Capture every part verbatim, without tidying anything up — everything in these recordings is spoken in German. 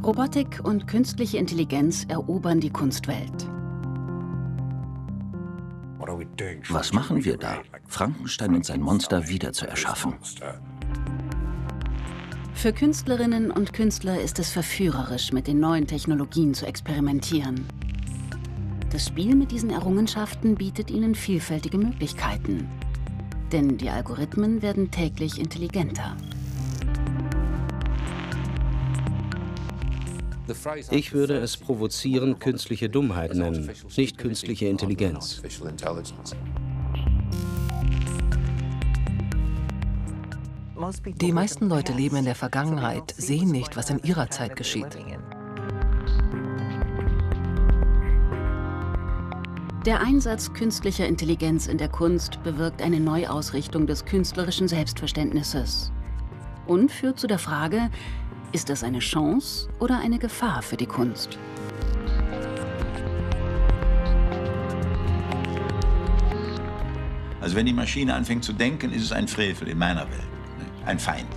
Robotik und künstliche Intelligenz erobern die Kunstwelt. Was machen wir da, Frankenstein und sein Monster wieder zu erschaffen? Für Künstlerinnen und Künstler ist es verführerisch, mit den neuen Technologien zu experimentieren. Das Spiel mit diesen Errungenschaften bietet ihnen vielfältige Möglichkeiten. Denn die Algorithmen werden täglich intelligenter. Ich würde es provozieren, künstliche Dummheit nennen, nicht künstliche Intelligenz. Die meisten Leute leben in der Vergangenheit, sehen nicht, was in ihrer Zeit geschieht. Der Einsatz künstlicher Intelligenz in der Kunst bewirkt eine Neuausrichtung des künstlerischen Selbstverständnisses und führt zu der Frage, ist das eine Chance oder eine Gefahr für die Kunst? Also wenn die Maschine anfängt zu denken, ist es ein Frevel in meiner Welt, ein Feind.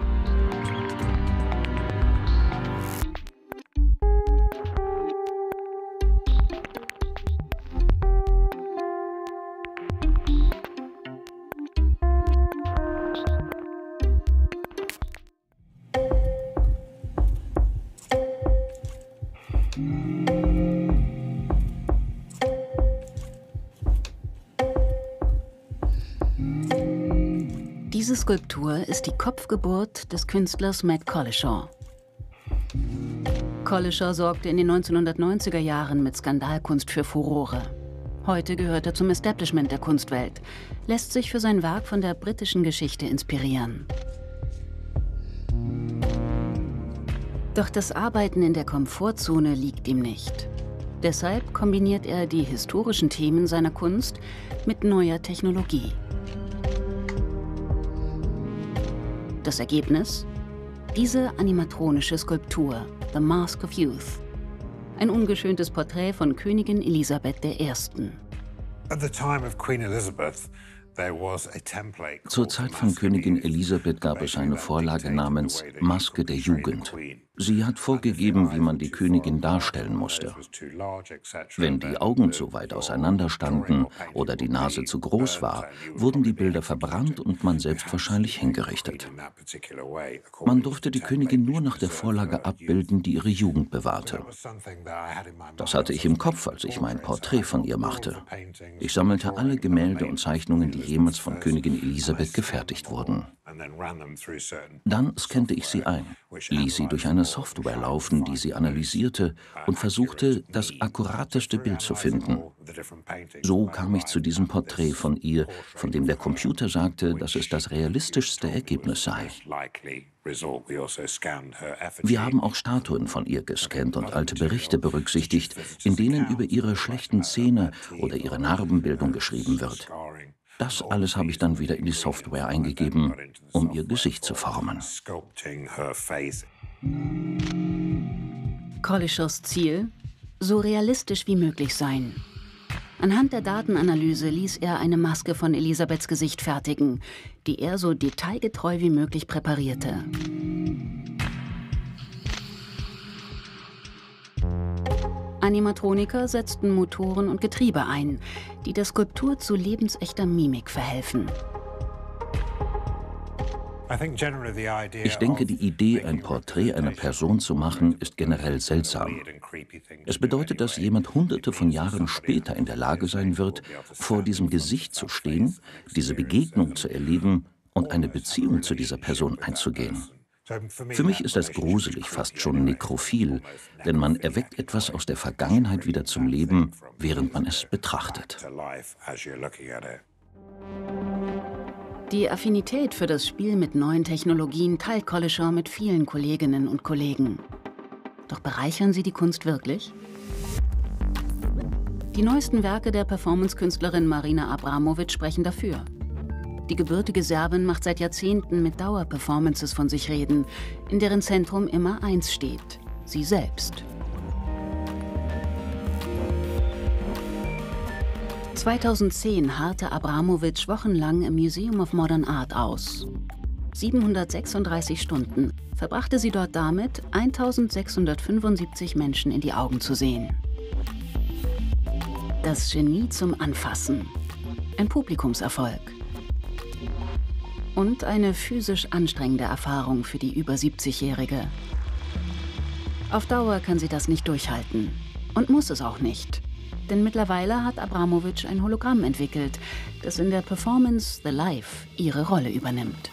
Diese Skulptur ist die Kopfgeburt des Künstlers Matt Collishaw. Collishaw sorgte in den neunzehnhundertneunziger Jahren mit Skandalkunst für Furore. Heute gehört er zum Establishment der Kunstwelt, lässt sich für sein Werk von der britischen Geschichte inspirieren. Doch das Arbeiten in der Komfortzone liegt ihm nicht. Deshalb kombiniert er die historischen Themen seiner Kunst mit neuer Technologie. Das Ergebnis? Diese animatronische Skulptur, The Mask of Youth. Ein ungeschöntes Porträt von Königin Elisabeth der Ersten. Zur Zeit von Königin Elisabeth gab es eine Vorlage namens Maske der Jugend. Sie hat vorgegeben, wie man die Königin darstellen musste. Wenn die Augen zu weit auseinander standen oder die Nase zu groß war, wurden die Bilder verbrannt und man selbst wahrscheinlich hingerichtet. Man durfte die Königin nur nach der Vorlage abbilden, die ihre Jugend bewahrte. Das hatte ich im Kopf, als ich mein Porträt von ihr machte. Ich sammelte alle Gemälde und Zeichnungen, die jemals von Königin Elisabeth gefertigt wurden. Dann scannte ich sie ein, ließ sie durch eine Software laufen, die sie analysierte und versuchte, das akkurateste Bild zu finden. So kam ich zu diesem Porträt von ihr, von dem der Computer sagte, dass es das realistischste Ergebnis sei. Wir haben auch Statuen von ihr gescannt und alte Berichte berücksichtigt, in denen über ihre schlechten Zähne oder ihre Narbenbildung geschrieben wird. Das alles habe ich dann wieder in die Software eingegeben, um ihr Gesicht zu formen. Collishaws Ziel? So realistisch wie möglich sein. Anhand der Datenanalyse ließ er eine Maske von Elisabeths Gesicht fertigen, die er so detailgetreu wie möglich präparierte. Animatroniker setzten Motoren und Getriebe ein, die der Skulptur zu lebensechter Mimik verhelfen. Ich denke, die Idee, ein Porträt einer Person zu machen, ist generell seltsam. Es bedeutet, dass jemand hunderte von Jahren später in der Lage sein wird, vor diesem Gesicht zu stehen, diese Begegnung zu erleben und eine Beziehung zu dieser Person einzugehen. Für mich ist das gruselig, fast schon nekrophil, denn man erweckt etwas aus der Vergangenheit wieder zum Leben, während man es betrachtet. Die Affinität für das Spiel mit neuen Technologien teilt Collishaw mit vielen Kolleginnen und Kollegen. Doch bereichern sie die Kunst wirklich? Die neuesten Werke der Performance-Künstlerin Marina Abramovic sprechen dafür. Die gebürtige Serbin macht seit Jahrzehnten mit Dauerperformances von sich reden, in deren Zentrum immer eins steht: sie selbst. zweitausendzehn harrte Abramovic wochenlang im Museum of Modern Art aus. siebenhundertsechsunddreißig Stunden verbrachte sie dort damit, eintausendsechshundertfünfundsiebzig Menschen in die Augen zu sehen. Das Genie zum Anfassen. Ein Publikumserfolg. Und eine physisch anstrengende Erfahrung für die über siebzigjährige. Auf Dauer kann sie das nicht durchhalten. Und muss es auch nicht. Denn mittlerweile hat Abramowitsch ein Hologramm entwickelt, das in der Performance The Life ihre Rolle übernimmt.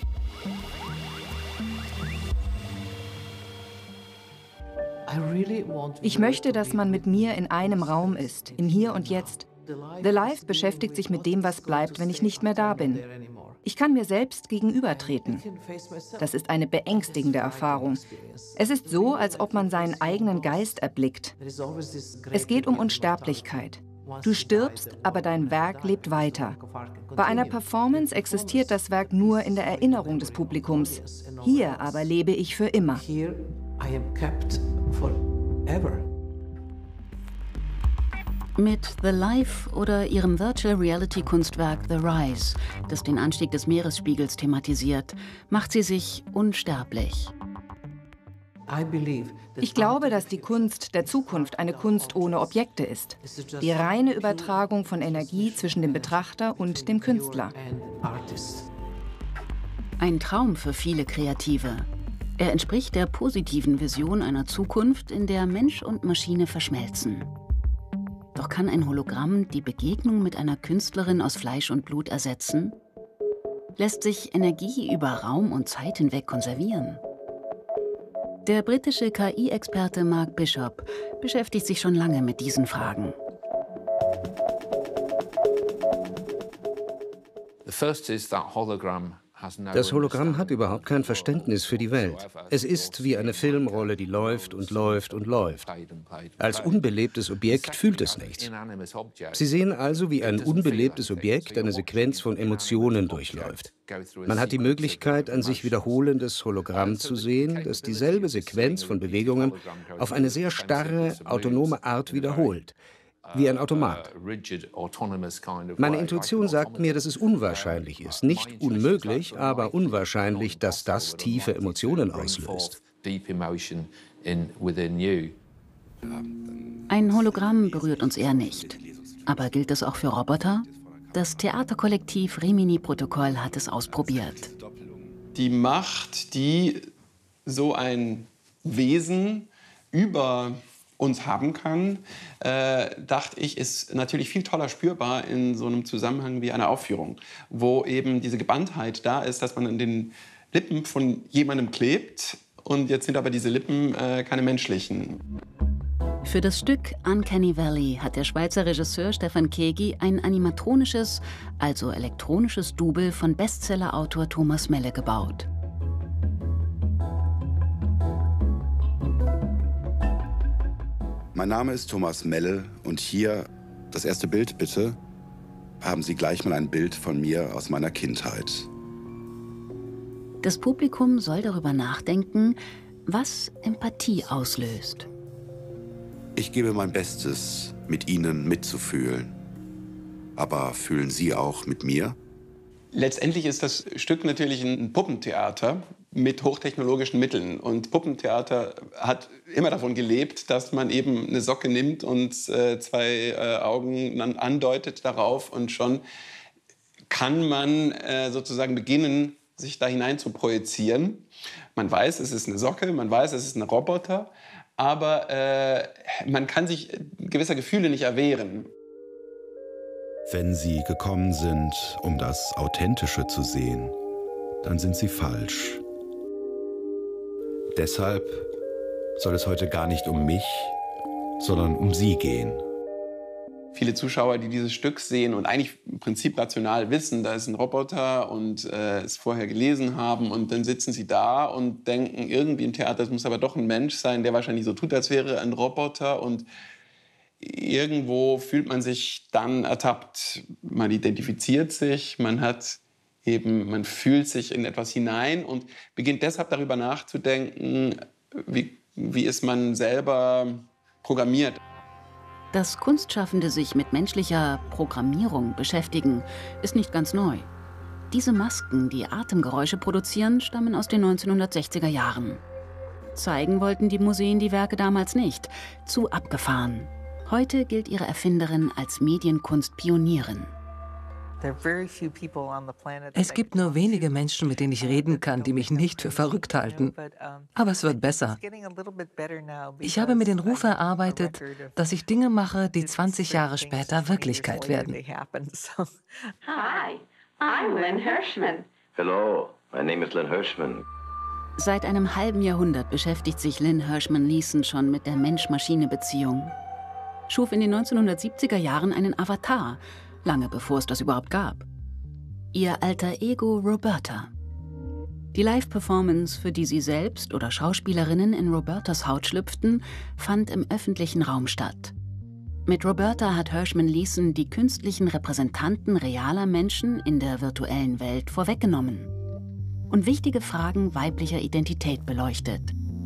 Ich möchte, dass man mit mir in einem Raum ist, in Hier und Jetzt. The Life beschäftigt sich mit dem, was bleibt, wenn ich nicht mehr da bin. Ich kann mir selbst gegenübertreten. Das ist eine beängstigende Erfahrung. Es ist so, als ob man seinen eigenen Geist erblickt. Es geht um Unsterblichkeit. Du stirbst, aber dein Werk lebt weiter. Bei einer Performance existiert das Werk nur in der Erinnerung des Publikums. Hier aber lebe ich für immer. Mit The Life oder ihrem Virtual Reality Kunstwerk The Rise, das den Anstieg des Meeresspiegels thematisiert, macht sie sich unsterblich. Ich glaube, dass die Kunst der Zukunft eine Kunst ohne Objekte ist. Die reine Übertragung von Energie zwischen dem Betrachter und dem Künstler. Ein Traum für viele Kreative. Er entspricht der positiven Vision einer Zukunft, in der Mensch und Maschine verschmelzen. Doch kann ein Hologramm die Begegnung mit einer Künstlerin aus Fleisch und Blut ersetzen? Lässt sich Energie über Raum und Zeit hinweg konservieren? Der britische K I-Experte Mark Bishop beschäftigt sich schon lange mit diesen Fragen. Das Hologramm hat überhaupt kein Verständnis für die Welt. Es ist wie eine Filmrolle, die läuft und läuft und läuft. Als unbelebtes Objekt fühlt es nichts. Sie sehen also, wie ein unbelebtes Objekt eine Sequenz von Emotionen durchläuft. Man hat die Möglichkeit, ein sich wiederholendes Hologramm zu sehen, das dieselbe Sequenz von Bewegungen auf eine sehr starre, autonome Art wiederholt. Wie ein Automat. Meine Intuition sagt mir, dass es unwahrscheinlich ist. Nicht unmöglich, aber unwahrscheinlich, dass das tiefe Emotionen auslöst. Ein Hologramm berührt uns eher nicht. Aber gilt das auch für Roboter? Das Theaterkollektiv Rimini-Protokoll hat es ausprobiert. Die Macht, die so ein Wesen über uns haben kann, äh, dachte ich, ist natürlich viel toller spürbar in so einem Zusammenhang wie einer Aufführung, wo eben diese Gebanntheit da ist, dass man an den Lippen von jemandem klebt und jetzt sind aber diese Lippen äh, keine menschlichen. Für das Stück Uncanny Valley hat der Schweizer Regisseur Stefan Kegi ein animatronisches, also elektronisches Double von Bestsellerautor Thomas Melle gebaut. Mein Name ist Thomas Melle und hier, das erste Bild bitte, haben Sie gleich mal ein Bild von mir aus meiner Kindheit. Das Publikum soll darüber nachdenken, was Empathie auslöst. Ich gebe mein Bestes, mit Ihnen mitzufühlen. Aber fühlen Sie auch mit mir? Letztendlich ist das Stück natürlich ein Puppentheater mit hochtechnologischen Mitteln. Und Puppentheater hat immer davon gelebt, dass man eben eine Socke nimmt und äh, zwei äh, Augen andeutet darauf. Und schon kann man äh, sozusagen beginnen, sich da hinein zu projizieren. Man weiß, es ist eine Socke, man weiß, es ist ein Roboter. Aber äh, man kann sich gewisser Gefühle nicht erwehren. Wenn Sie gekommen sind, um das Authentische zu sehen, dann sind Sie falsch. Deshalb soll es heute gar nicht um mich, sondern um Sie gehen. Viele Zuschauer, die dieses Stück sehen und eigentlich im Prinzip rational wissen, da ist ein Roboter und äh, es vorher gelesen haben und dann sitzen sie da und denken irgendwie im Theater, es muss aber doch ein Mensch sein, der wahrscheinlich so tut, als wäre ein Roboter und irgendwo fühlt man sich dann ertappt. Man identifiziert sich, man hat eben, man fühlt sich in etwas hinein und beginnt deshalb darüber nachzudenken, wie, wie ist man selber programmiert. Dass Kunstschaffende sich mit menschlicher Programmierung beschäftigen, ist nicht ganz neu. Diese Masken, die Atemgeräusche produzieren, stammen aus den neunzehnhundertsechziger Jahren. Zeigen wollten die Museen die Werke damals nicht. Zu abgefahren. Heute gilt ihre Erfinderin als Medienkunst-Pionierin. Es gibt nur wenige Menschen, mit denen ich reden kann, die mich nicht für verrückt halten. Aber es wird besser. Ich habe mir den Ruf erarbeitet, dass ich Dinge mache, die zwanzig Jahre später Wirklichkeit werden. Hi, I'm Lynn Hirschman. Hello, my name is Lynn Hirschman. Seit einem halben Jahrhundert beschäftigt sich Lynn Hirschman Leeson schon mit der Mensch-Maschine-Beziehung. Schuf in den neunzehnhundertsiebziger Jahren einen Avatar, lange bevor es das überhaupt gab. Ihr alter Ego Roberta. Die Live-Performance, für die sie selbst oder Schauspielerinnen in Robertas Haut schlüpften, fand im öffentlichen Raum statt. Mit Roberta hat Hirschman Leeson die künstlichen Repräsentanten realer Menschen in der virtuellen Welt vorweggenommen und wichtige Fragen weiblicher Identität beleuchtet.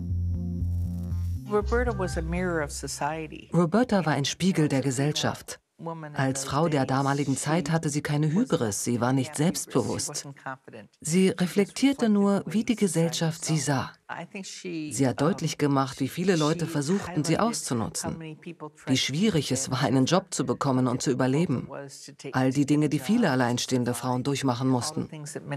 Roberta war ein Spiegel der Gesellschaft. Als Frau der damaligen Zeit hatte sie keine Hybris, sie war nicht selbstbewusst. Sie reflektierte nur, wie die Gesellschaft sie sah. Sie hat deutlich gemacht, wie viele Leute versuchten, sie auszunutzen. Wie schwierig es war, einen Job zu bekommen und zu überleben. All die Dinge, die viele alleinstehende Frauen durchmachen mussten.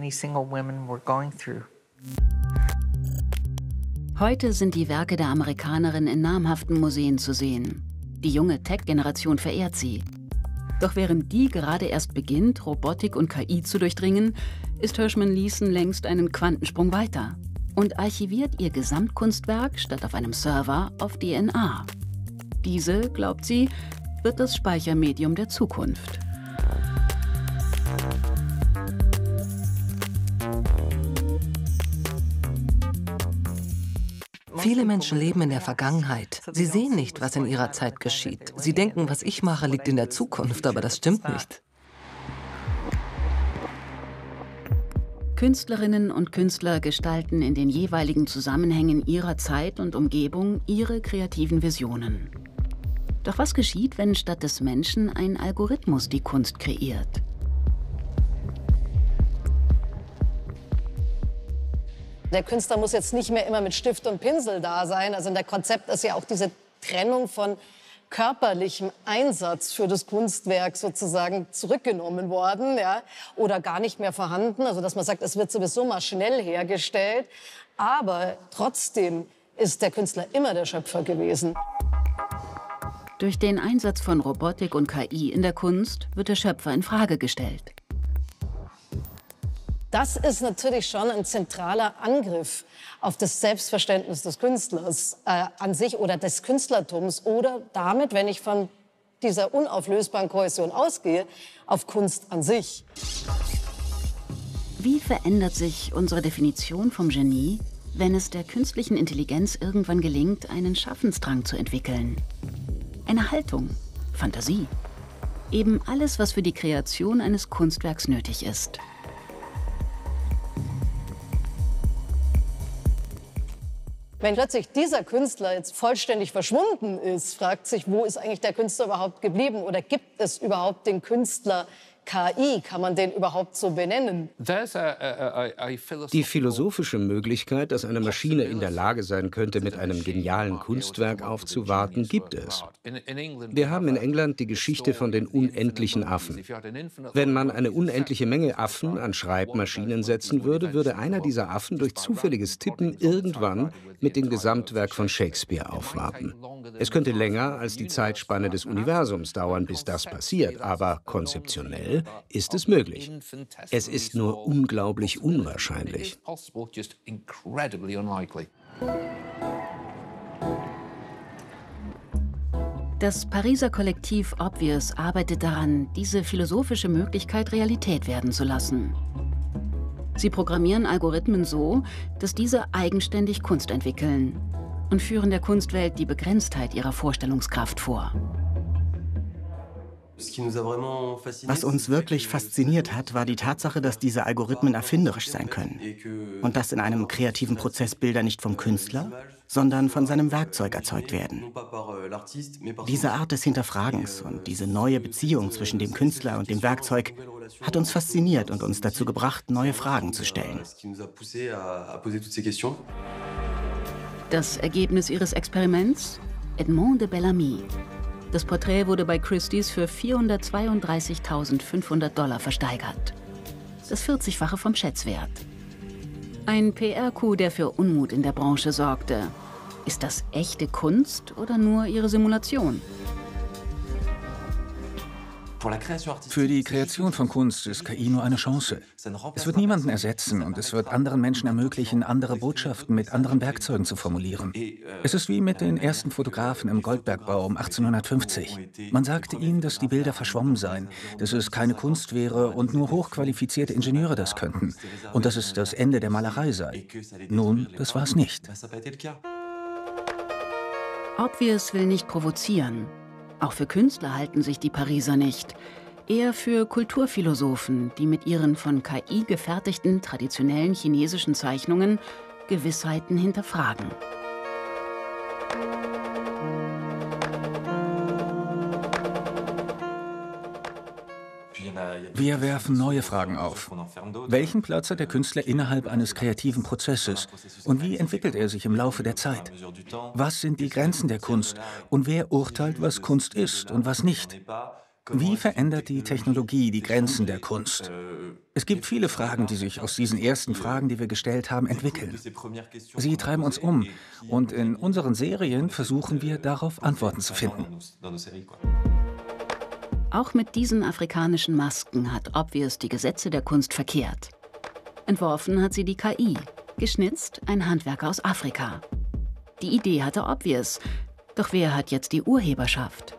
Heute sind die Werke der Amerikanerin in namhaften Museen zu sehen. Die junge Tech-Generation verehrt sie. Doch während die gerade erst beginnt, Robotik und K I zu durchdringen, ist Hirschman Leeson längst einen Quantensprung weiter und archiviert ihr Gesamtkunstwerk statt auf einem Server auf D N A. Diese, glaubt sie, wird das Speichermedium der Zukunft. Viele Menschen leben in der Vergangenheit. Sie sehen nicht, was in ihrer Zeit geschieht. Sie denken, was ich mache, liegt in der Zukunft, aber das stimmt nicht. Künstlerinnen und Künstler gestalten in den jeweiligen Zusammenhängen ihrer Zeit und Umgebung ihre kreativen Visionen. Doch was geschieht, wenn statt des Menschen ein Algorithmus die Kunst kreiert? Der Künstler muss jetzt nicht mehr immer mit Stift und Pinsel da sein. Also in der Konzept ist ja auch diese Trennung von körperlichem Einsatz für das Kunstwerk sozusagen zurückgenommen worden, ja, oder gar nicht mehr vorhanden. Also dass man sagt, es wird sowieso maschinell hergestellt. Aber trotzdem ist der Künstler immer der Schöpfer gewesen. Durch den Einsatz von Robotik und K I in der Kunst wird der Schöpfer in Frage gestellt. Das ist natürlich schon ein zentraler Angriff auf das Selbstverständnis des Künstlers äh, an sich oder des Künstlertums oder damit, wenn ich von dieser unauflösbaren Kohäsion ausgehe, auf Kunst an sich. Wie verändert sich unsere Definition vom Genie, wenn es der künstlichen Intelligenz irgendwann gelingt, einen Schaffensdrang zu entwickeln? Eine Haltung, Fantasie, eben alles, was für die Kreation eines Kunstwerks nötig ist. Wenn plötzlich dieser Künstler jetzt vollständig verschwunden ist, fragt sich, wo ist eigentlich der Künstler überhaupt geblieben? Oder gibt es überhaupt den Künstler K I? Kann man den überhaupt so benennen? Die philosophische Möglichkeit, dass eine Maschine in der Lage sein könnte, mit einem genialen Kunstwerk aufzuwarten, gibt es. Wir haben in England die Geschichte von den unendlichen Affen. Wenn man eine unendliche Menge Affen an Schreibmaschinen setzen würde, würde einer dieser Affen durch zufälliges Tippen irgendwann mit dem Gesamtwerk von Shakespeare aufwarten. Es könnte länger als die Zeitspanne des Universums dauern, bis das passiert, aber konzeptionell ist es möglich. Es ist nur unglaublich unwahrscheinlich. Das Pariser Kollektiv Obvious arbeitet daran, diese philosophische Möglichkeit Realität werden zu lassen. Sie programmieren Algorithmen so, dass diese eigenständig Kunst entwickeln und führen der Kunstwelt die Begrenztheit ihrer Vorstellungskraft vor. Was uns wirklich fasziniert hat, war die Tatsache, dass diese Algorithmen erfinderisch sein können. Und dass in einem kreativen Prozess Bilder nicht vom Künstler, sondern von seinem Werkzeug erzeugt werden. Diese Art des Hinterfragens und diese neue Beziehung zwischen dem Künstler und dem Werkzeug hat uns fasziniert und uns dazu gebracht, neue Fragen zu stellen. Das Ergebnis ihres Experiments? Edmond de Bellamy. Das Porträt wurde bei Christie's für vierhundertzweiunddreißigtausendfünfhundert Dollar versteigert. Das vierzigfache vom Schätzwert. Ein P R-Coup, der für Unmut in der Branche sorgte. Ist das echte Kunst oder nur ihre Simulation? Für die Kreation von Kunst ist K I nur eine Chance. Es wird niemanden ersetzen und es wird anderen Menschen ermöglichen, andere Botschaften mit anderen Werkzeugen zu formulieren. Es ist wie mit den ersten Fotografen im Goldbergbau um achtzehnhundertfünfzig. Man sagte ihnen, dass die Bilder verschwommen seien, dass es keine Kunst wäre und nur hochqualifizierte Ingenieure das könnten und dass es das Ende der Malerei sei. Nun, das war es nicht. Obvious will nicht provozieren. Auch für Künstler halten sich die Pariser nicht. Eher für Kulturphilosophen, die mit ihren von K I gefertigten traditionellen chinesischen Zeichnungen Gewissheiten hinterfragen. Wir werfen neue Fragen auf. Welchen Platz hat der Künstler innerhalb eines kreativen Prozesses? Und wie entwickelt er sich im Laufe der Zeit? Was sind die Grenzen der Kunst? Und wer urteilt, was Kunst ist und was nicht? Wie verändert die Technologie die Grenzen der Kunst? Es gibt viele Fragen, die sich aus diesen ersten Fragen, die wir gestellt haben, entwickeln. Sie treiben uns um und in unseren Serien versuchen wir, darauf Antworten zu finden. Auch mit diesen afrikanischen Masken hat Obvious die Gesetze der Kunst verkehrt. Entworfen hat sie die K I, geschnitzt ein Handwerker aus Afrika. Die Idee hatte Obvious, doch wer hat jetzt die Urheberschaft?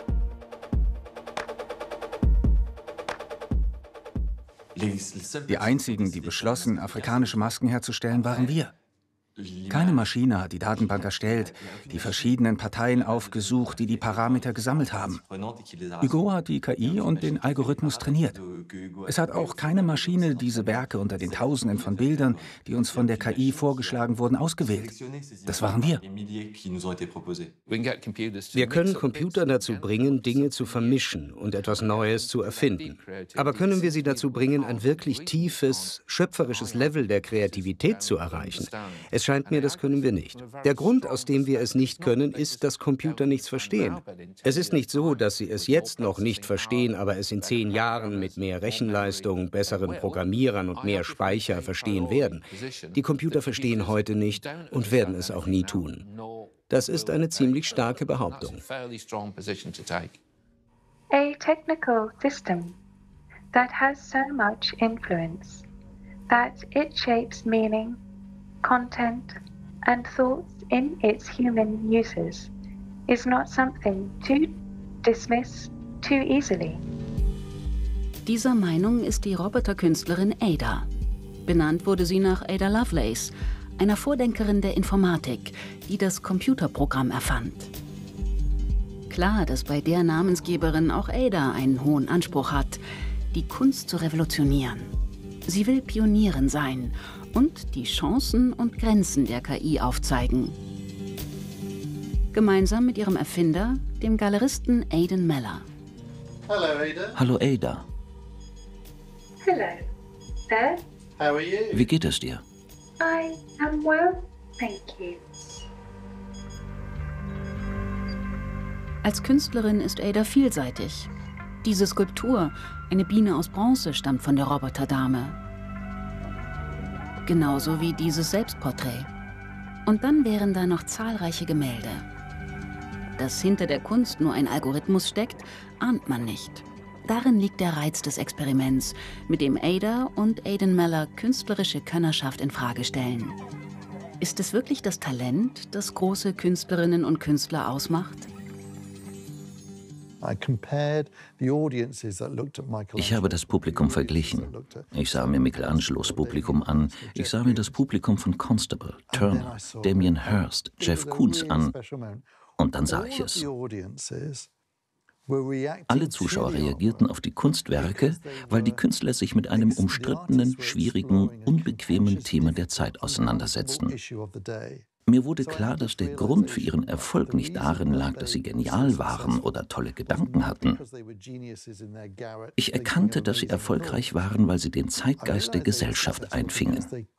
Die einzigen, die beschlossen, afrikanische Masken herzustellen, waren wir. Keine Maschine hat die Datenbank erstellt, die verschiedenen Parteien aufgesucht, die die Parameter gesammelt haben. Hugo hat die K I und den Algorithmus trainiert. Es hat auch keine Maschine diese Werke unter den Tausenden von Bildern, die uns von der K I vorgeschlagen wurden, ausgewählt. Das waren wir. Wir können Computer dazu bringen, Dinge zu vermischen und etwas Neues zu erfinden. Aber können wir sie dazu bringen, ein wirklich tiefes, schöpferisches Level der Kreativität zu erreichen? Es scheint mir, das können wir nicht. Der Grund, aus dem wir es nicht können, ist, dass Computer nichts verstehen. Es ist nicht so, dass sie es jetzt noch nicht verstehen, aber es in zehn Jahren mit mehr Rechenleistung, besseren Programmierern und mehr Speicher verstehen werden. Die Computer verstehen heute nicht und werden es auch nie tun. Das ist eine ziemlich starke Behauptung. A technical system that has so much influence that it shapes meaning, content and thoughts in its human users is not something to dismiss too easily. Dieser Meinung ist die Roboterkünstlerin Ada. Benannt wurde sie nach Ada Lovelace, einer Vordenkerin der Informatik, die das Computerprogramm erfand. Klar, dass bei der Namensgeberin auch Ada einen hohen Anspruch hat, die Kunst zu revolutionieren. Sie will Pionierin sein und die Chancen und Grenzen der K I aufzeigen. Gemeinsam mit ihrem Erfinder, dem Galeristen Aidan Meller. Hallo Ada. Hallo Ada. Hello, there. How are you? Wie geht es dir? I am well, thank you. Als Künstlerin ist Ada vielseitig. Diese Skulptur, eine Biene aus Bronze, stammt von der Roboterdame. Genauso wie dieses Selbstporträt. Und dann wären da noch zahlreiche Gemälde. Dass hinter der Kunst nur ein Algorithmus steckt, ahnt man nicht. Darin liegt der Reiz des Experiments, mit dem Ada und Aidan Meller künstlerische Könnerschaft in Frage stellen. Ist es wirklich das Talent, das große Künstlerinnen und Künstler ausmacht? Ich habe das Publikum verglichen. Ich sah mir Michelangelos Publikum an, ich sah mir das Publikum von Constable, Turner, Damien Hirst, Jeff Koons an und dann sah ich es. Alle Zuschauer reagierten auf die Kunstwerke, weil die Künstler sich mit einem umstrittenen, schwierigen, unbequemen Thema der Zeit auseinandersetzten. Mir wurde klar, dass der Grund für ihren Erfolg nicht darin lag, dass sie genial waren oder tolle Gedanken hatten. Ich erkannte, dass sie erfolgreich waren, weil sie den Zeitgeist der Gesellschaft einfingen.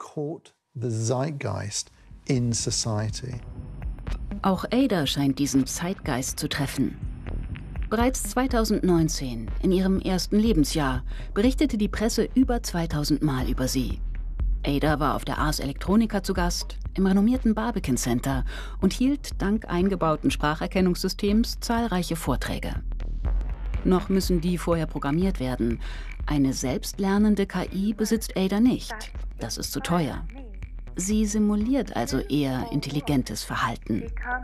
Auch Ada scheint diesen Zeitgeist zu treffen. Bereits zweitausendneunzehn, in ihrem ersten Lebensjahr, berichtete die Presse über zweitausend Mal über sie. Ada war auf der Ars Electronica zu Gast, im renommierten Barbican Center und hielt dank eingebauten Spracherkennungssystems zahlreiche Vorträge. Noch müssen die vorher programmiert werden. Eine selbstlernende K I besitzt Ada nicht. Das ist zu teuer. Sie simuliert also eher intelligentes Verhalten.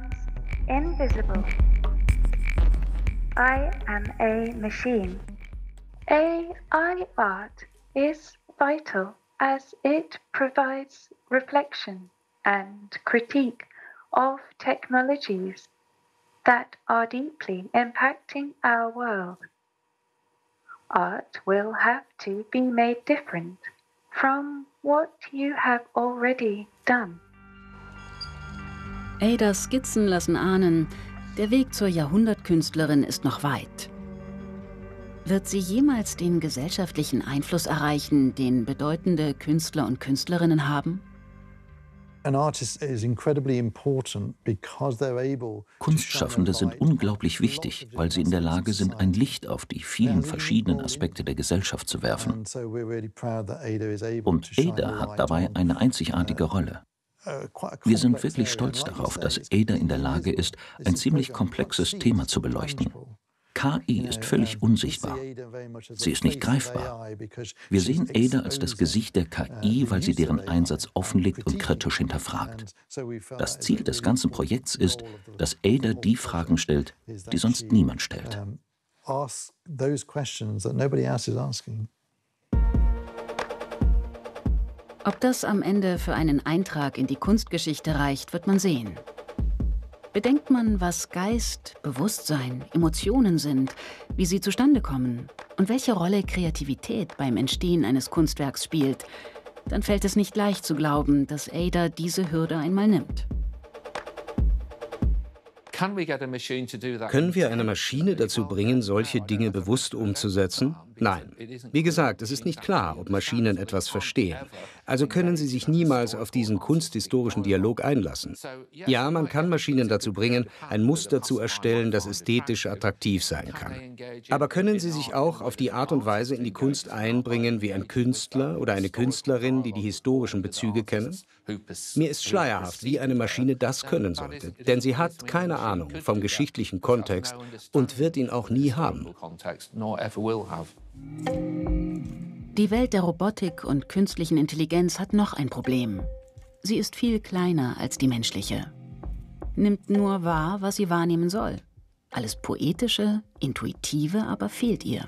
I am a machine. A I art is vital as it provides reflection and critique of technologies that are deeply impacting our world. Art will have to be made different from what you have already done. Adas Skizzen lassen ahnen, der Weg zur Jahrhundertkünstlerin ist noch weit. Wird sie jemals den gesellschaftlichen Einfluss erreichen, den bedeutende Künstler und Künstlerinnen haben? Kunstschaffende sind unglaublich wichtig, weil sie in der Lage sind, ein Licht auf die vielen verschiedenen Aspekte der Gesellschaft zu werfen. Und Ada hat dabei eine einzigartige Rolle. Wir sind wirklich stolz darauf, dass Ada in der Lage ist, ein ziemlich komplexes Thema zu beleuchten. K I ist völlig unsichtbar. Sie ist nicht greifbar. Wir sehen Ada als das Gesicht der K I, weil sie deren Einsatz offenlegt und kritisch hinterfragt. Das Ziel des ganzen Projekts ist, dass Ada die Fragen stellt, die sonst niemand stellt. Ob das am Ende für einen Eintrag in die Kunstgeschichte reicht, wird man sehen. Bedenkt man, was Geist, Bewusstsein, Emotionen sind, wie sie zustande kommen und welche Rolle Kreativität beim Entstehen eines Kunstwerks spielt, dann fällt es nicht leicht zu glauben, dass Ada diese Hürde einmal nimmt. Können wir eine Maschine dazu bringen, solche Dinge bewusst umzusetzen? Nein. Wie gesagt, es ist nicht klar, ob Maschinen etwas verstehen. Also können sie sich niemals auf diesen kunsthistorischen Dialog einlassen. Ja, man kann Maschinen dazu bringen, ein Muster zu erstellen, das ästhetisch attraktiv sein kann. Aber können sie sich auch auf die Art und Weise in die Kunst einbringen, wie ein Künstler oder eine Künstlerin, die die historischen Bezüge kennen? Mir ist schleierhaft, wie eine Maschine das können sollte, denn sie hat keine Ahnung vom geschichtlichen Kontext und wird ihn auch nie haben. Die Welt der Robotik und künstlichen Intelligenz hat noch ein Problem. Sie ist viel kleiner als die menschliche. Nimmt nur wahr, was sie wahrnehmen soll. Alles Poetische, Intuitive aber fehlt ihr.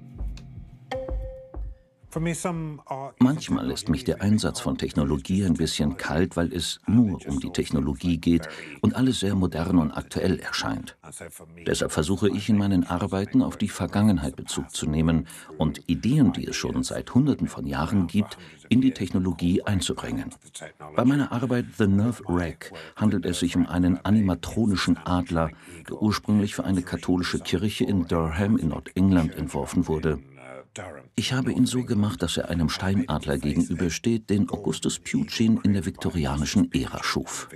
Manchmal lässt mich der Einsatz von Technologie ein bisschen kalt, weil es nur um die Technologie geht und alles sehr modern und aktuell erscheint. Deshalb versuche ich in meinen Arbeiten auf die Vergangenheit Bezug zu nehmen und Ideen, die es schon seit Hunderten von Jahren gibt, in die Technologie einzubringen. Bei meiner Arbeit The Nerve Rack handelt es sich um einen animatronischen Adler, der ursprünglich für eine katholische Kirche in Durham in Nordengland entworfen wurde. Ich habe ihn so gemacht, dass er einem Steinadler gegenübersteht, den Augustus Pugin in der viktorianischen Ära schuf.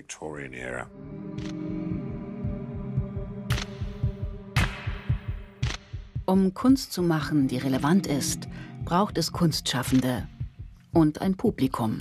Um Kunst zu machen, die relevant ist, braucht es Kunstschaffende und ein Publikum.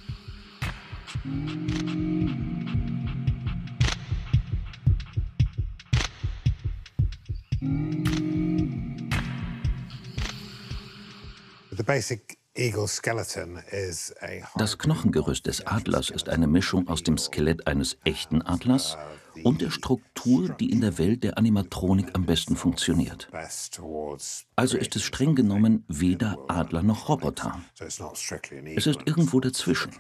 Das Knochengerüst des Adlers ist eine Mischung aus dem Skelett eines echten Adlers und der Struktur, die in der Welt der Animatronik am besten funktioniert. Also ist es streng genommen weder Adler noch Roboter. Es ist irgendwo dazwischen.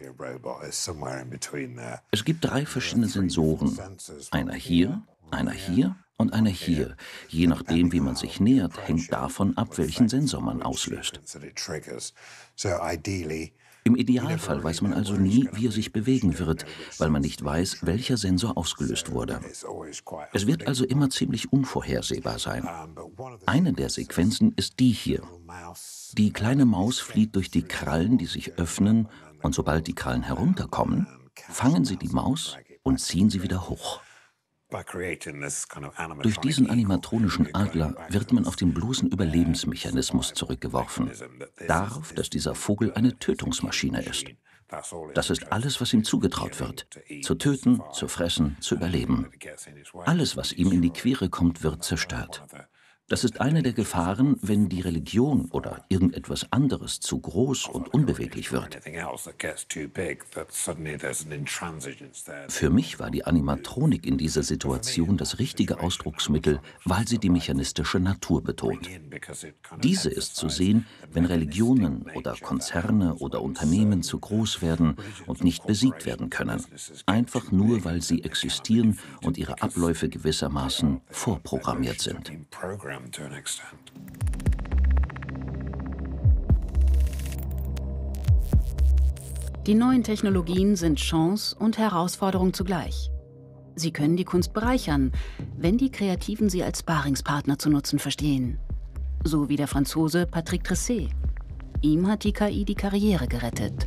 Es gibt drei verschiedene Sensoren. Einer hier, einer hier und einer hier. Je nachdem, wie man sich nähert, hängt davon ab, welchen Sensor man auslöst. Im Idealfall weiß man also nie, wie er sich bewegen wird, weil man nicht weiß, welcher Sensor ausgelöst wurde. Es wird also immer ziemlich unvorhersehbar sein. Eine der Sequenzen ist die hier. Die kleine Maus flieht durch die Krallen, die sich öffnen, und sobald die Krallen herunterkommen, fangen sie die Maus und ziehen sie wieder hoch. Durch diesen animatronischen Adler wird man auf den bloßen Überlebensmechanismus zurückgeworfen. Darauf, dass dieser Vogel eine Tötungsmaschine ist. Das ist alles, was ihm zugetraut wird. Zu töten, zu fressen, zu überleben. Alles, was ihm in die Quere kommt, wird zerstört. Das ist eine der Gefahren, wenn die Religion oder irgendetwas anderes zu groß und unbeweglich wird. Für mich war die Animatronik in dieser Situation das richtige Ausdrucksmittel, weil sie die mechanistische Natur betont. Diese ist zu sehen, wenn Religionen oder Konzerne oder Unternehmen zu groß werden und nicht besiegt werden können. Einfach nur, weil sie existieren und ihre Abläufe gewissermaßen vorprogrammiert sind. To an extent. Die neuen Technologien sind Chance und Herausforderung zugleich. Sie können die Kunst bereichern, wenn die Kreativen sie als Sparingspartner zu nutzen verstehen. So wie der Franzose Patrick Tressé. Ihm hat die K I die Karriere gerettet.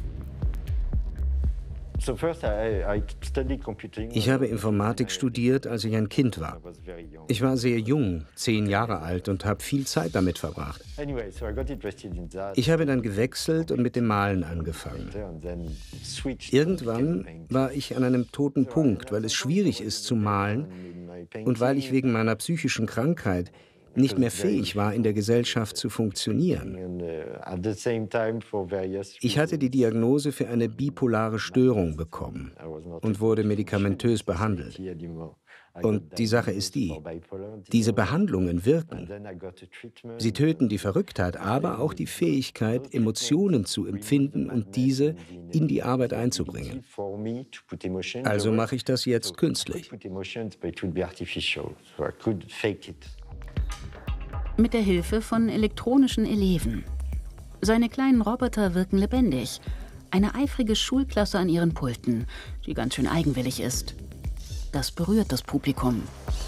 Ich habe Informatik studiert, als ich ein Kind war. Ich war sehr jung, zehn Jahre alt, und habe viel Zeit damit verbracht. Ich habe dann gewechselt und mit dem Malen angefangen. Irgendwann war ich an einem toten Punkt, weil es schwierig ist zu malen und weil ich wegen meiner psychischen Krankheit nicht mehr fähig war, in der Gesellschaft zu funktionieren. Ich hatte die Diagnose für eine bipolare Störung bekommen und wurde medikamentös behandelt. Und die Sache ist die, diese Behandlungen wirken. Sie töten die Verrücktheit, aber auch die Fähigkeit, Emotionen zu empfinden und diese in die Arbeit einzubringen. Also mache ich das jetzt künstlich. Mit der Hilfe von elektronischen Eleven. Seine kleinen Roboter wirken lebendig. Eine eifrige Schulklasse an ihren Pulten, die ganz schön eigenwillig ist. Das berührt das Publikum.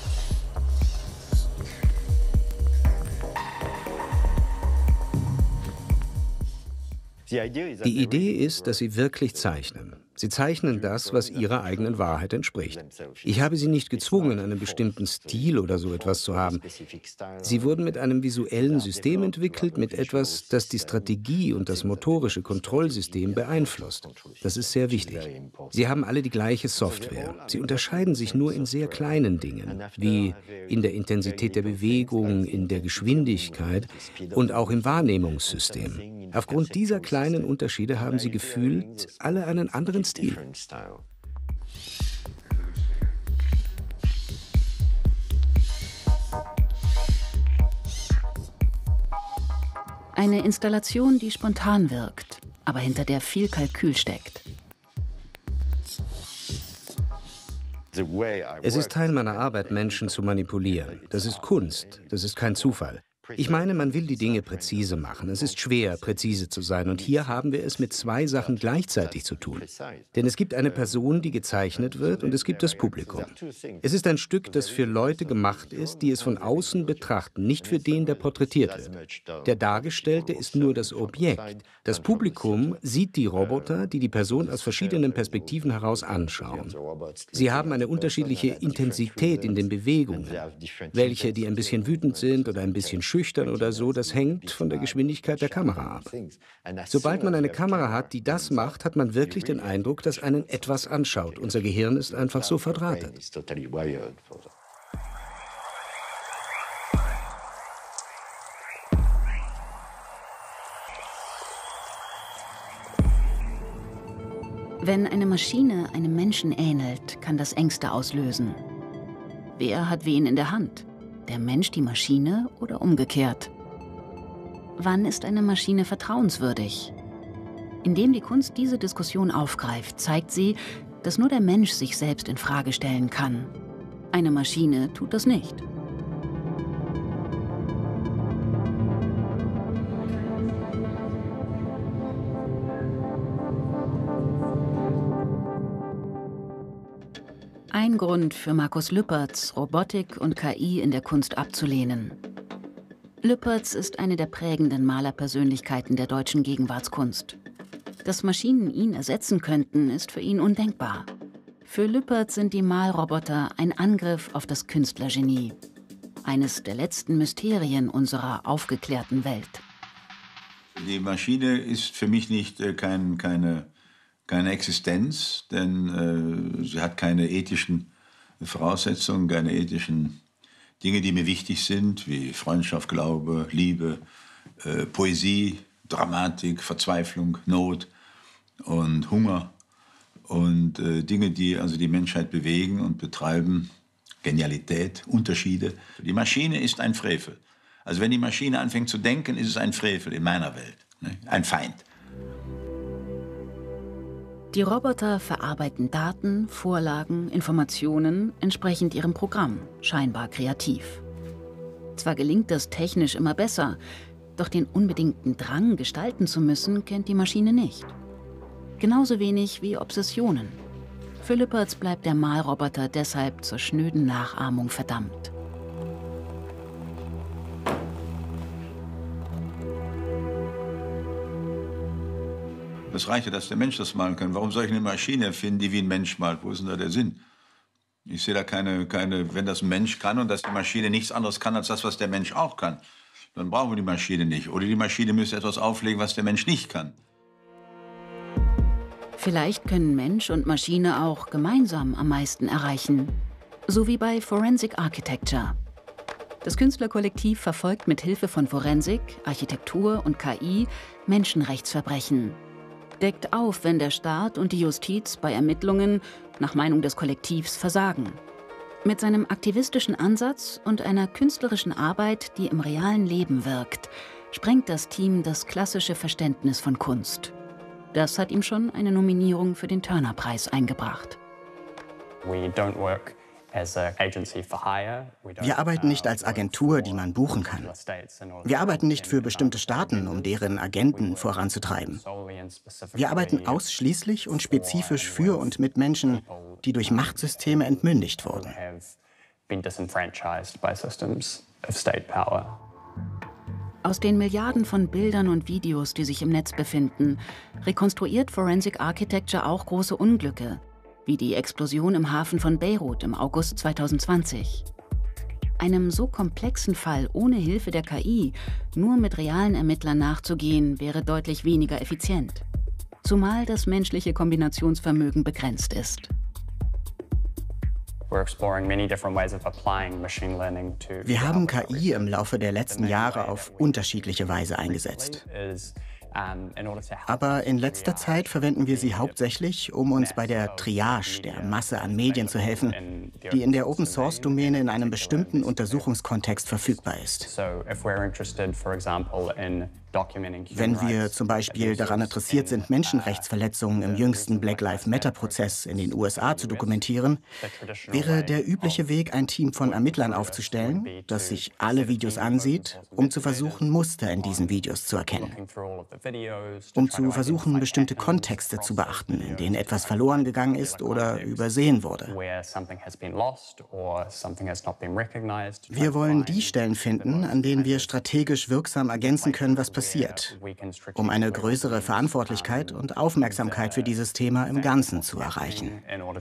Die Idee ist, dass sie wirklich zeichnen. Sie zeichnen das, was ihrer eigenen Wahrheit entspricht. Ich habe sie nicht gezwungen, einen bestimmten Stil oder so etwas zu haben. Sie wurden mit einem visuellen System entwickelt, mit etwas, das die Strategie und das motorische Kontrollsystem beeinflusst. Das ist sehr wichtig. Sie haben alle die gleiche Software. Sie unterscheiden sich nur in sehr kleinen Dingen, wie in der Intensität der Bewegung, in der Geschwindigkeit und auch im Wahrnehmungssystem. Aufgrund dieser kleinen Unterschiede haben sie gefühlt alle einen anderen Stil. Eine Installation, die spontan wirkt, aber hinter der viel Kalkül steckt. Es ist Teil meiner Arbeit, Menschen zu manipulieren. Das ist Kunst, das ist kein Zufall. Ich meine, man will die Dinge präzise machen. Es ist schwer, präzise zu sein. Und hier haben wir es mit zwei Sachen gleichzeitig zu tun. Denn es gibt eine Person, die gezeichnet wird, und es gibt das Publikum. Es ist ein Stück, das für Leute gemacht ist, die es von außen betrachten, nicht für den, der porträtiert wird. Der Dargestellte ist nur das Objekt. Das Publikum sieht die Roboter, die die Person aus verschiedenen Perspektiven heraus anschauen. Sie haben eine unterschiedliche Intensität in den Bewegungen. Welche, die ein bisschen wütend sind oder ein bisschen schüchtern oder so, das hängt von der Geschwindigkeit der Kamera ab. Sobald man eine Kamera hat, die das macht, hat man wirklich den Eindruck, dass einen etwas anschaut. Unser Gehirn ist einfach so verdrahtet. Wenn eine Maschine einem Menschen ähnelt, kann das Ängste auslösen. Wer hat wen in der Hand? Der Mensch die Maschine oder umgekehrt? Wann ist eine Maschine vertrauenswürdig? Indem die Kunst diese Diskussion aufgreift, zeigt sie, dass nur der Mensch sich selbst in Frage stellen kann. Eine Maschine tut das nicht. Ein Grund für Markus Lüpertz, Robotik und K I in der Kunst abzulehnen. Lüpertz ist eine der prägenden Malerpersönlichkeiten der deutschen Gegenwartskunst. Dass Maschinen ihn ersetzen könnten, ist für ihn undenkbar. Für Lüpertz sind die Malroboter ein Angriff auf das Künstlergenie. Eines der letzten Mysterien unserer aufgeklärten Welt. Die Maschine ist für mich nicht äh, kein, keine, keine Existenz, denn äh, sie hat keine ethischen Voraussetzungen, keine ethischen Dinge, die mir wichtig sind, wie Freundschaft, Glaube, Liebe, äh, Poesie, Dramatik, Verzweiflung, Not und Hunger und äh, Dinge, die also die Menschheit bewegen und betreiben, Genialität, Unterschiede. Die Maschine ist ein Frevel. Also wenn die Maschine anfängt zu denken, ist es ein Frevel in meiner Welt, ne? Ein Feind. Die Roboter verarbeiten Daten, Vorlagen, Informationen entsprechend ihrem Programm, scheinbar kreativ. Zwar gelingt das technisch immer besser, doch den unbedingten Drang, gestalten zu müssen, kennt die Maschine nicht. Genauso wenig wie Obsessionen. Für Lüpertz bleibt der Malroboter deshalb zur schnöden Nachahmung verdammt. Das reicht ja, dass der Mensch das malen kann. Warum soll ich eine Maschine erfinden, die wie ein Mensch malt? Wo ist denn da der Sinn? Ich sehe da keine, keine, wenn das ein Mensch kann und dass die Maschine nichts anderes kann als das, was der Mensch auch kann, dann brauchen wir die Maschine nicht. Oder die Maschine müsste etwas auflegen, was der Mensch nicht kann. Vielleicht können Mensch und Maschine auch gemeinsam am meisten erreichen. So wie bei Forensic Architecture. Das Künstlerkollektiv verfolgt mit Hilfe von Forensik, Architektur und K I Menschenrechtsverbrechen. Deckt auf, wenn der Staat und die Justiz bei Ermittlungen, nach Meinung des Kollektivs, versagen. Mit seinem aktivistischen Ansatz und einer künstlerischen Arbeit, die im realen Leben wirkt, sprengt das Team das klassische Verständnis von Kunst. Das hat ihm schon eine Nominierung für den Turner-Preis eingebracht. Wir arbeiten nicht als Agentur, die man buchen kann. Wir arbeiten nicht für bestimmte Staaten, um deren Agenden voranzutreiben. Wir arbeiten ausschließlich und spezifisch für und mit Menschen, die durch Machtsysteme entmündigt wurden. Aus den Milliarden von Bildern und Videos, die sich im Netz befinden, rekonstruiert Forensic Architecture auch große Unglücke, wie die Explosion im Hafen von Beirut im August zweitausendzwanzig. Einem so komplexen Fall ohne Hilfe der K I nur mit realen Ermittlern nachzugehen, wäre deutlich weniger effizient. Zumal das menschliche Kombinationsvermögen begrenzt ist. Wir haben K I im Laufe der letzten Jahre auf unterschiedliche Weise eingesetzt. Aber in letzter Zeit verwenden wir sie hauptsächlich, um uns bei der Triage der Masse an Medien zu helfen, die in der Open-Source-Domäne in einem bestimmten Untersuchungskontext verfügbar ist. Wenn wir zum Beispiel daran interessiert sind, Menschenrechtsverletzungen im jüngsten Black Lives Matter-Prozess in den U S A zu dokumentieren, wäre der übliche Weg, ein Team von Ermittlern aufzustellen, das sich alle Videos ansieht, um zu versuchen, Muster in diesen Videos zu erkennen. Um zu versuchen, bestimmte Kontexte zu beachten, in denen etwas verloren gegangen ist oder übersehen wurde. Wir wollen die Stellen finden, an denen wir strategisch wirksam ergänzen können, was passiert. Passiert, um eine größere Verantwortlichkeit und Aufmerksamkeit für dieses Thema im Ganzen zu erreichen.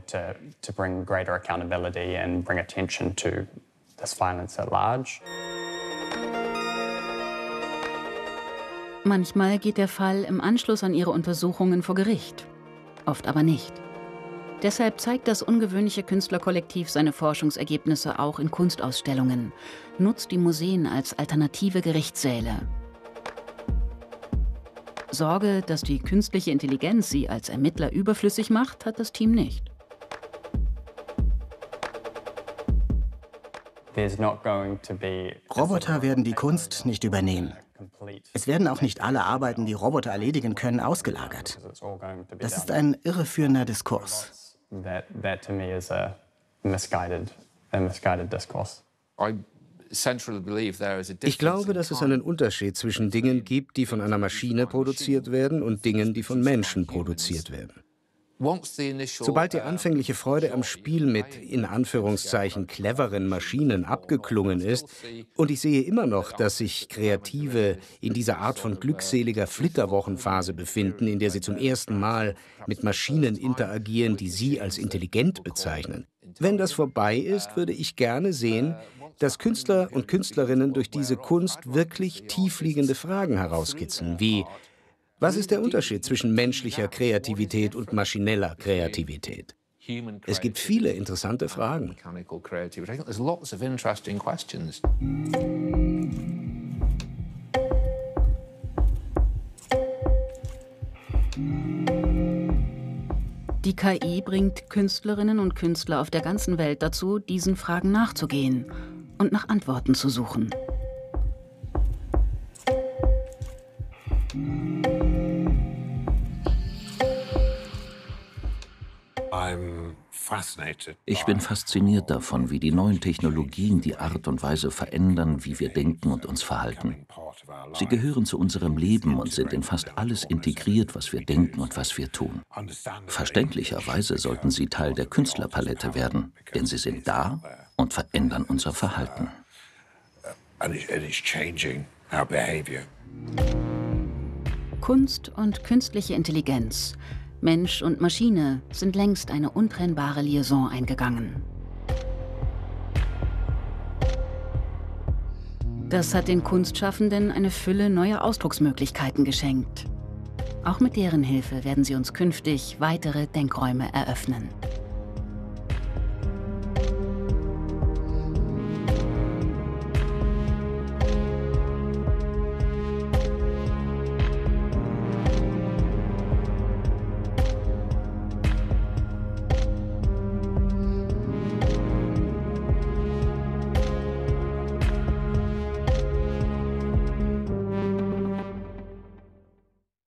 Manchmal geht der Fall im Anschluss an ihre Untersuchungen vor Gericht, oft aber nicht. Deshalb zeigt das ungewöhnliche Künstlerkollektiv seine Forschungsergebnisse auch in Kunstausstellungen, nutzt die Museen als alternative Gerichtssäle. Sorge, dass die künstliche Intelligenz sie als Ermittler überflüssig macht, hat das Team nicht. Roboter werden die Kunst nicht übernehmen. Es werden auch nicht alle Arbeiten, die Roboter erledigen können, ausgelagert. Das ist ein irreführender Diskurs. Ich glaube, dass es einen Unterschied zwischen Dingen gibt, die von einer Maschine produziert werden, und Dingen, die von Menschen produziert werden. Sobald die anfängliche Freude am Spiel mit in Anführungszeichen cleveren Maschinen abgeklungen ist und ich sehe immer noch, dass sich Kreative in dieser Art von glückseliger Flitterwochenphase befinden, in der sie zum ersten Mal mit Maschinen interagieren, die sie als intelligent bezeichnen. Wenn das vorbei ist, würde ich gerne sehen, dass Künstler und Künstlerinnen durch diese Kunst wirklich tiefliegende Fragen herauskitzeln, wie: Was ist der Unterschied zwischen menschlicher Kreativität und maschineller Kreativität? Es gibt viele interessante Fragen. Die K I bringt Künstlerinnen und Künstler auf der ganzen Welt dazu, diesen Fragen nachzugehen und nach Antworten zu suchen. Ich bin fasziniert davon, wie die neuen Technologien die Art und Weise verändern, wie wir denken und uns verhalten. Sie gehören zu unserem Leben und sind in fast alles integriert, was wir denken und was wir tun. Verständlicherweise sollten sie Teil der Künstlerpalette werden, denn sie sind da und verändern unser Verhalten. Kunst und künstliche Intelligenz, Mensch und Maschine sind längst eine untrennbare Liaison eingegangen. Das hat den Kunstschaffenden eine Fülle neuer Ausdrucksmöglichkeiten geschenkt. Auch mit deren Hilfe werden sie uns künftig weitere Denkräume eröffnen.